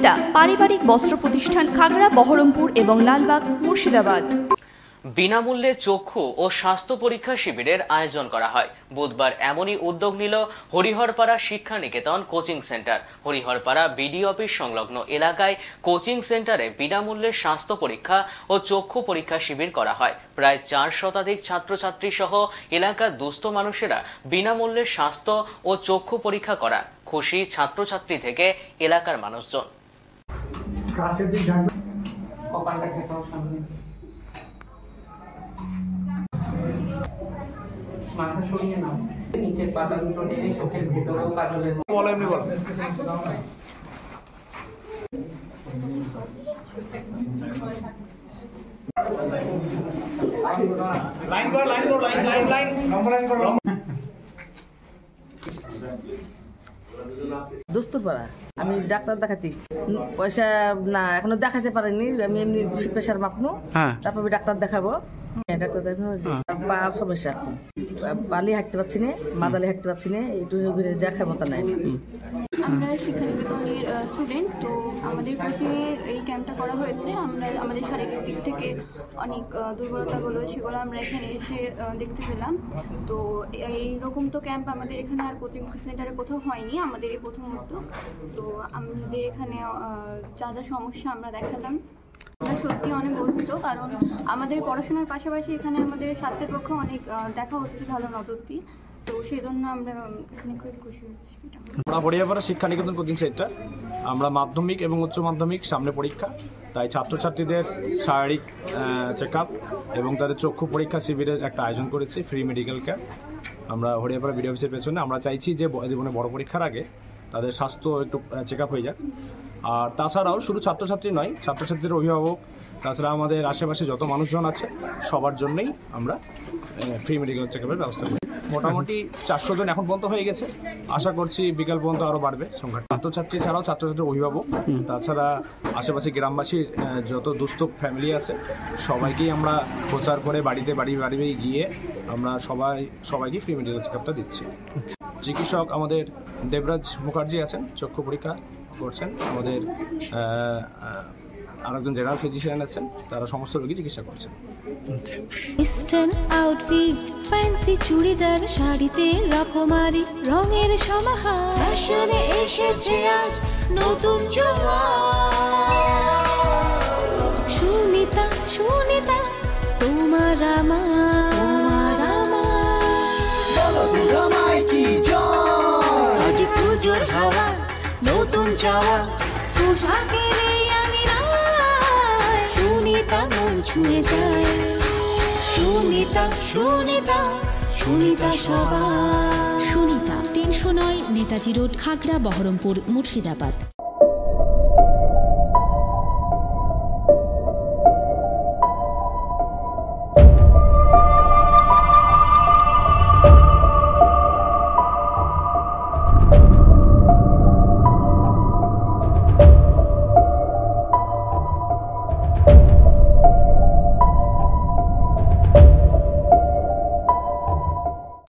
সহযোগিতা পারিবারিক বস্ত্র প্রতিষ্ঠান খাগড়া, বহরমপুর এবং লালবাগ, মুর্শিদাবাদ। বিনামূল্যে চক্ষু ও স্বাস্থ্য পরীক্ষা শিবিরের আয়োজন করা হয়। বুধবার এমনই উদ্যোগ নিল Hariharpara Shiksha Niketan coaching centre. Hariharpara BDO office সংলগ্ন এলাকায় কোচিং সেন্টারে বিনামূল্যে স্বাস্থ্য পরীক্ষা ও চক্ষু পরীক্ষা শিবির করা হয়। প্রায় 4 শতাধিক ছাত্রছাত্রী সহ এলাকার দুস্থ মানুষেরা বিনামূল্যে স্বাস্থ্য ও চক্ষু পরীক্ষা করা খুশি ছাত্রছাত্রী থেকে এলাকার মানুষজন। মাথা সরিয়ে নাও, নিচের পাতা দুটো টেনে চোখের ভেতরেও কাজলের বলো, এমনি বলো। লাইন করো, লাইন করো, line line line number line করো। দোস্তরপাড়া আমি ডাক্তার দেখাতে এসেছি, পয়সা না এখনো দেখাতে পারিনি, আমি এমনি প্রেশার মাপনো, তারপর আমি ডাক্তার দেখাবো। ডাক্তার দেখানো পা সমস্যা, পালি হাঁটতে পারছি না, মাদালি হাঁটতে পারছি না, একটু যা ক্ষমতা নাই। আমরা শিক্ষা নিকেতনের স্টুডেন্ট, তো আমাদের কোচিংয়ে এই ক্যাম্পটা করা হয়েছে। আমরা আমাদের শারীরিক দিক থেকে অনেক দুর্বলতাগুলো সেগুলো আমরা এখানে এসে দেখতে পেলাম। তো এইরকম তো ক্যাম্প আমাদের এখানে আর কোচিং সেন্টারে কোথাও হয়নি, আমাদের এই প্রথম উদ্যোগ। তো আমাদের এখানে যা যা সমস্যা আমরা দেখালাম, আমরা সত্যি অনেক গর্বিত, কারণ আমাদের পড়াশোনার পাশাপাশি এখানে আমাদের স্বাস্থ্যের পক্ষে অনেক দেখা হচ্ছে ভালো নজর দিয়ে। তো সেই জন্য আমরা এখানে খুব খুশি হচ্ছি। হরিহরপাড়া শিক্ষা নিকেতন কোচিং সেন্টার, আমরা মাধ্যমিক এবং উচ্চ মাধ্যমিক সামনে পরীক্ষা, তাই ছাত্রছাত্রীদের শারীরিক চেক আপ এবং তাদের চক্ষু পরীক্ষা শিবিরের একটা আয়োজন করেছি, ফ্রি মেডিকেল ক্যাম্প। আমরা হরিহরপাড়া বিডিও অফিসের পেছনে আমরা চাইছি যে জীবনে বড় পরীক্ষার আগে তাদের স্বাস্থ্য একটু চেক আপ হয়ে যাক। আর তাছাড়াও শুধু ছাত্রছাত্রী নয়, ছাত্রছাত্রীদের অভিভাবক, তাছাড়া আমাদের আশেপাশে যত মানুষজন আছে সবার জন্যই আমরা ফ্রি মেডিকেল চেক আপের ব্যবস্থা করি। মোটামুটি 400 জন এখন পর্যন্ত হয়ে গেছে, আশা করছি বিকাল পর্যন্ত আরও বাড়বে সংখ্যা। ছাত্রছাত্রী ছাড়াও ছাত্রছাত্রীর অভিভাবক, তাছাড়া আশেপাশে গ্রামবাসীর যত দুস্থ ফ্যামিলি আছে সবাইকেই আমরা প্রচার করে বাড়িতে বাড়ি বাড়ি গিয়ে আমরা সবাইকে ফ্রি মেডিকেল চেক আপটা দিচ্ছি। চিকিৎসক আমাদের দেবরাজ মুখার্জি আছেন, চক্ষু পরীক্ষা করছেন। আমাদের আরেকজন জেনারেল ফিজিশিয়ান আছেন, তারা সমস্ত রোগী চিকিৎসা করছেন। ইস্টার্ন আউটফিট, ফ্যান্সি চুড়িদার, শাড়িতে রকমারি রঙের সমাহার, ফ্যাশনে এসেছে আজ নতুন সুনিতা, সুনিতা তোমার আমার আজ পুজোর হাওয়া, নতুন চাওয়া পোশাকের সুনিতা মন ছুঁয়ে যায়। সুনিতা, সুনিতা, সুনিতা সবার। সুনিতা 309 নেতাজি রোড, খাগড়া, বহরমপুর, মুর্শিদাবাদ।